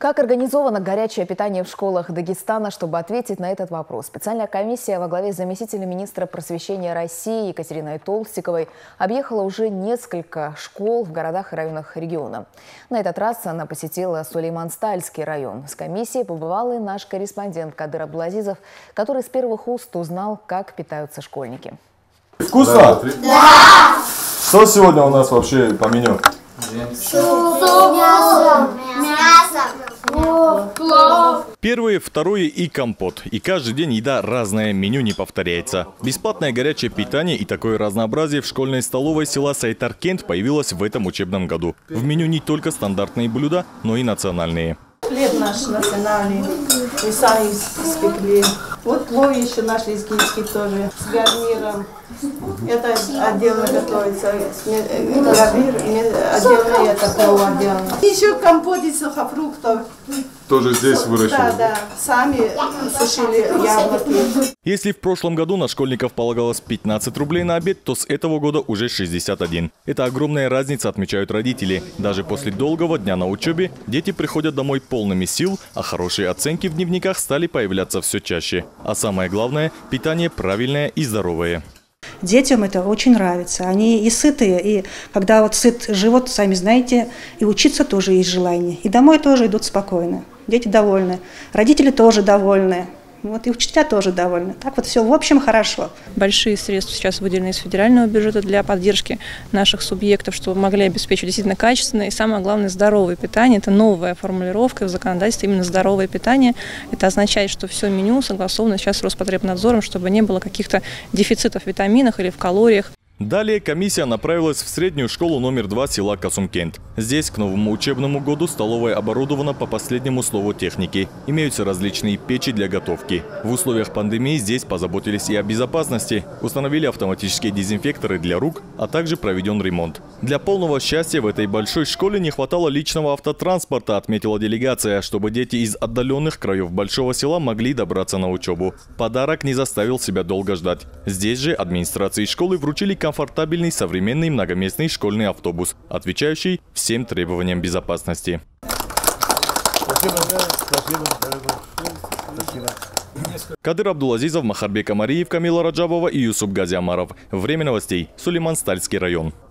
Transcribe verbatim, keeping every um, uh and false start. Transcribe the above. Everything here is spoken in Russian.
Как организовано горячее питание в школах Дагестана? Чтобы ответить на этот вопрос, специальная комиссия во главе с заместителем министра просвещения России Екатериной Толстиковой объехала уже несколько школ в городах и районах региона. На этот раз она посетила Сулейман-Стальский район. С комиссией побывал и наш корреспондент Кадыр Абдулазизов, который с первых уст узнал, как питаются школьники. Вкусно? Да! Что сегодня у нас вообще по меню? Первое, второе и компот. И каждый день еда разная, меню не повторяется. Бесплатное горячее питание и такое разнообразие в школьной столовой села Сайтаркент появилось в этом учебном году. В меню не только стандартные блюда, но и национальные. Хлеб наш национальный, мы сами испекли. Вот плов еще наш изгильский тоже, с гарниром. Это отдельно готовится, гарнир, отдельно это плов отдельно. Еще компот из сухофруктов. Тоже здесь выращивали? Да, да, сами сушили яблоки. Если в прошлом году на школьников полагалось пятнадцать рублей на обед, то с этого года уже шестьдесят один. Это огромная разница, отмечают родители. Даже после долгого дня на учебе дети приходят домой полными сил, а хорошие оценки в дневниках стали появляться все чаще. А самое главное – питание правильное и здоровое. Детям это очень нравится. Они и сытые, и когда вот сыт живот, сами знаете, и учиться тоже есть желание. И домой тоже идут спокойно. Дети довольны, родители тоже довольны. Вот и учителя тоже довольны. Так вот все в общем хорошо. Большие средства сейчас выделены из федерального бюджета для поддержки наших субъектов, чтобы могли обеспечить действительно качественное и, самое главное, здоровое питание. Это новая формулировка в законодательстве, именно здоровое питание. Это означает, что все меню согласовано сейчас с Роспотребнадзором, чтобы не было каких-то дефицитов в витаминах или в калориях. Далее комиссия направилась в среднюю школу номер два села Касумкент. Здесь к новому учебному году столовая оборудована по последнему слову техники. Имеются различные печи для готовки. В условиях пандемии здесь позаботились и о безопасности. Установили автоматические дезинфекторы для рук, а также проведен ремонт. Для полного счастья в этой большой школе не хватало личного автотранспорта, отметила делегация, чтобы дети из отдаленных краев большого села могли добраться на учебу. Подарок не заставил себя долго ждать. Здесь же администрации школы вручили комфортный комфортабельный современный многоместный школьный автобус, отвечающий всем требованиям безопасности. Кадыр Абдулазизов, Махарбек Амариев, Камила Раджабова и Юсуп Газиамаров. Время новостей. Сулейман-Стальский район.